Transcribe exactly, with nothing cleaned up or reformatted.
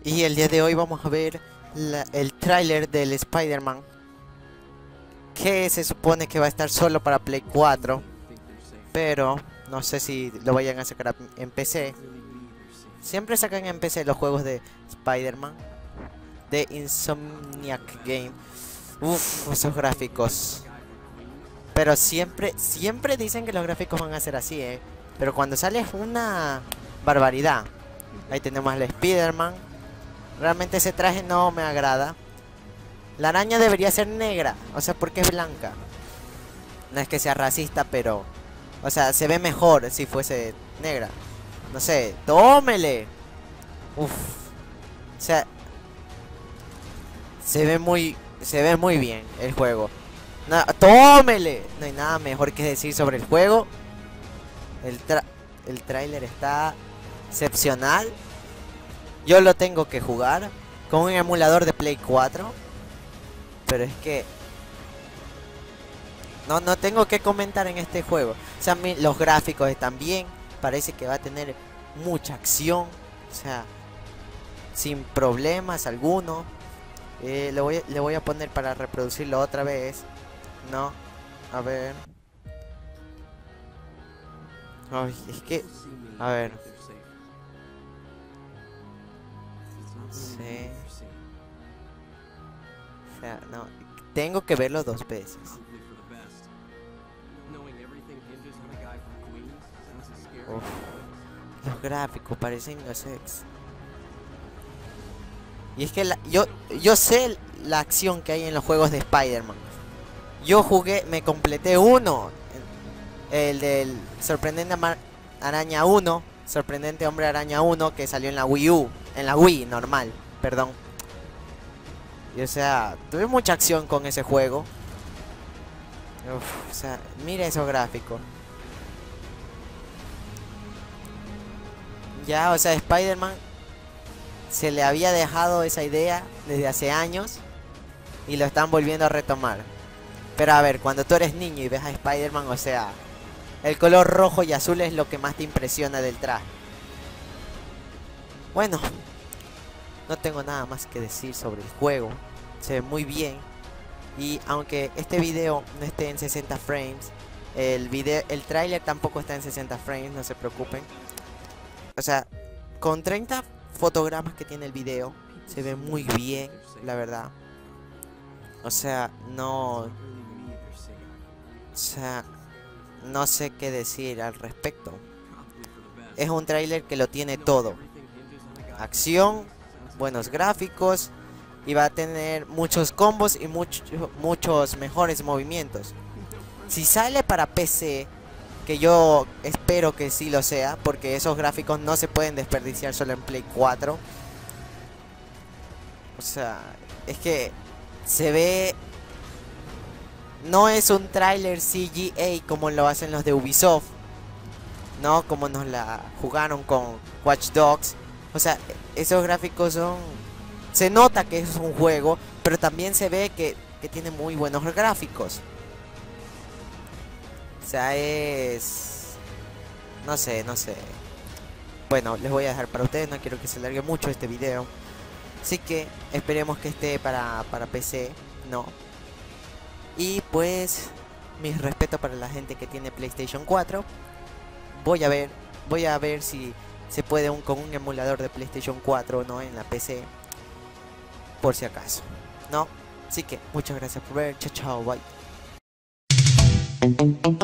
Y el día de hoy vamos a ver la- el tráiler del Spider-Man, que se supone que va a estar solo para Play cuatro, pero no sé si lo vayan a sacar a- en P C. Siempre sacan en P C los juegos de Spider-Man de Insomniac Game. Uff, esos gráficos. Pero siempre, siempre dicen que los gráficos van a ser así, eh. Pero cuando sale es una barbaridad. Ahí tenemos al Spider-Man. Realmente ese traje no me agrada. La araña debería ser negra, o sea, porque es blanca. No es que sea racista, pero... O sea, se ve mejor si fuese negra. No sé, tómele. Uf. O sea, se ve muy... Se ve muy bien el juego. No, tómele. No hay nada mejor que decir sobre el juego. El, tra el tráiler está excepcional. Yo lo tengo que jugar con un emulador de Play cuatro. Pero es que no, no tengo que comentar en este juego. O sea, mi, los gráficos están bien. Parece que va a tener mucha acción. O sea, sin problemas alguno. Eh, le, voy, le voy a poner para reproducirlo otra vez. No, a ver. Ay, es que... A ver. Sí. O sea, no. Tengo que verlo dos veces. Uf, los gráficos parecen los ex. Y es que la, yo, yo sé la acción que hay en los juegos de Spider-Man. Yo jugué, me completé uno. El del Sorprendente Ama- Araña uno. Sorprendente Hombre Araña uno, que salió en la Wii U. En la Wii, normal, perdón. Y o sea, tuve mucha acción con ese juego. Uf, o sea, mira esos gráficos. Ya, o sea, Spider-Man se le había dejado esa idea desde hace años y lo están volviendo a retomar. Pero a ver, cuando tú eres niño y ves a Spider-Man, o sea, el color rojo y azul es lo que más te impresiona del traje. Bueno, no tengo nada más que decir sobre el juego. Se ve muy bien. Y aunque este video no esté en sesenta frames, el video, el tráiler tampoco está en sesenta frames, no se preocupen. O sea, con treinta fotogramas que tiene el video, se ve muy bien, la verdad. O sea, no... O sea, no sé qué decir al respecto. Es un tráiler que lo tiene todo. Acción, buenos gráficos, y va a tener muchos combos y mucho, muchos mejores movimientos. Si sale para P C, que yo espero que sí lo sea, porque esos gráficos no se pueden desperdiciar solo en Play cuatro. O sea, es que se ve... No es un tráiler C G A como lo hacen los de Ubisoft, no como nos la jugaron con Watch Dogs. O sea, esos gráficos son... Se nota que es un juego, pero también se ve que, que tiene muy buenos gráficos. O sea, es... No sé, no sé. Bueno, les voy a dejar para ustedes, no quiero que se largue mucho este video. Así que esperemos que esté para, para P C, no. Y pues, mis respetos para la gente que tiene PlayStation cuatro. Voy a ver, voy a ver si se puede un, con un emulador de PlayStation cuatro, ¿no? En la P C. Por si acaso, ¿no? Así que, muchas gracias por ver. Chao, chao, bye.